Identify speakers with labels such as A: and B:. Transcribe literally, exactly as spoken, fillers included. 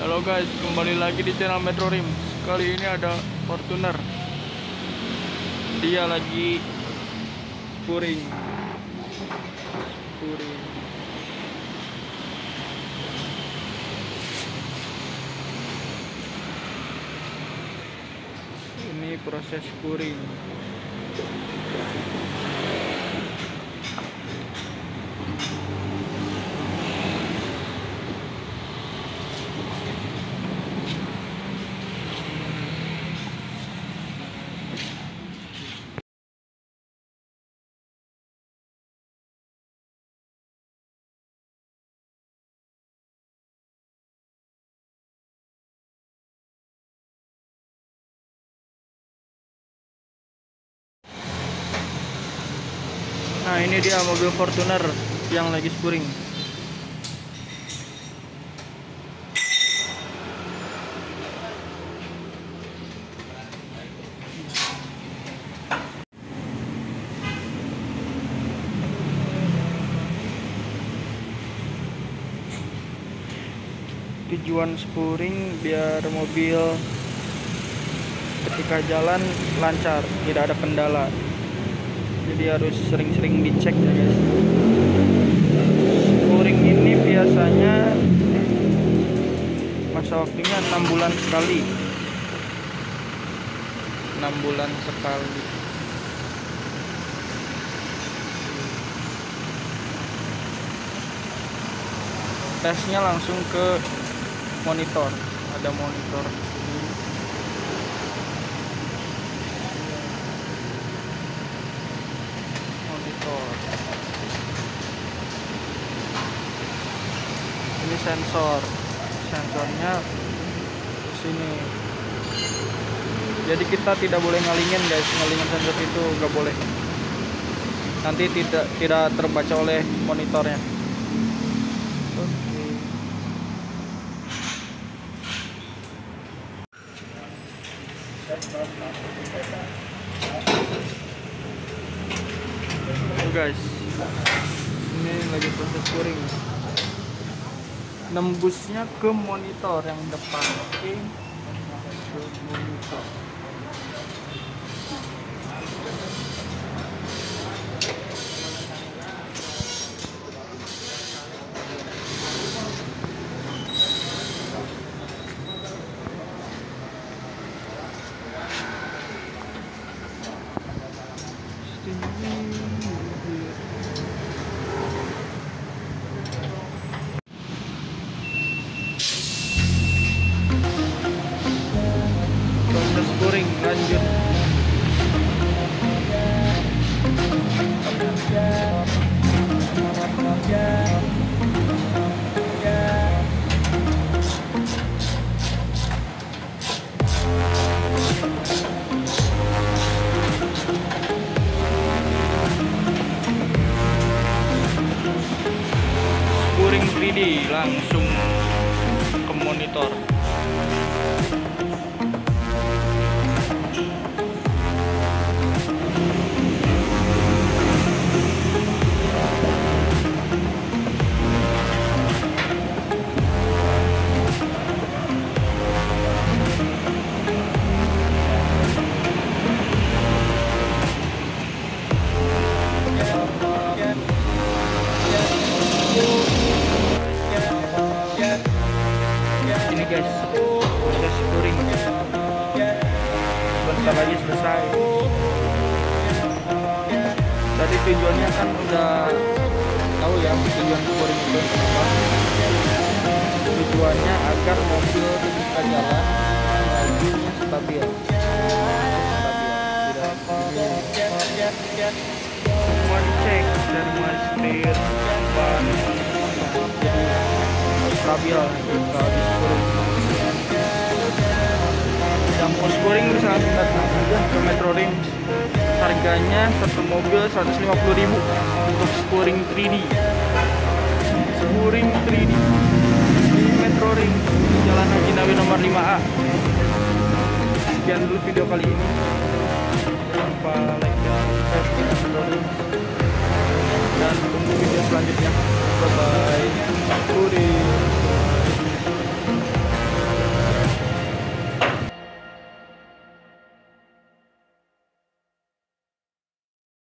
A: Halo guys, kembali lagi di channel Metro Rim. Kali ini ada Fortuner. Dia lagi spuring. Spuring. Ini proses spuring. Nah, ini dia mobil Fortuner yang lagi spuring. Tujuan spuring biar mobil ketika jalan lancar, tidak ada kendala. Jadi harus sering-sering dicek ya guys. Spuring ini biasanya masa waktunya enam bulan sekali. enam bulan sekali. Tesnya langsung ke monitor. Ada monitor. Ini sensor, sensornya di sini. Jadi kita tidak boleh ngalingin guys, ngalingin sensor itu nggak boleh. Nanti tidak tidak terbaca oleh monitornya. Oke. Tuh guys, ini lagi proses spuring. Nembusnya ke monitor yang depan. Oke, ke monitor. Spuring lanjut. Spuring tiga D langsung ke monitor. Ini guys, proses spuring sebentar lagi selesai. Tadi tujuannya kan udah tahu ya, tujuan spuring itu apa? Tujuannya agar mobil ketika jalan lajunya stabil, stabil, semua dicek dari mulai setir, ban, jadi stabil kalau di spuring. Yang mau spuring bisa datang aja ke Metro Rim. Harganya satu mobil seratus lima puluh ribu untuk spuring tiga D. Spuring tiga D di Metro Rim, Jalan Haji Nawawi nomor lima A. Sekian dulu video kali ini. Jangan lupa like dan subscribe Metro Rim. Dan tunggu video selanjutnya. Bye bye.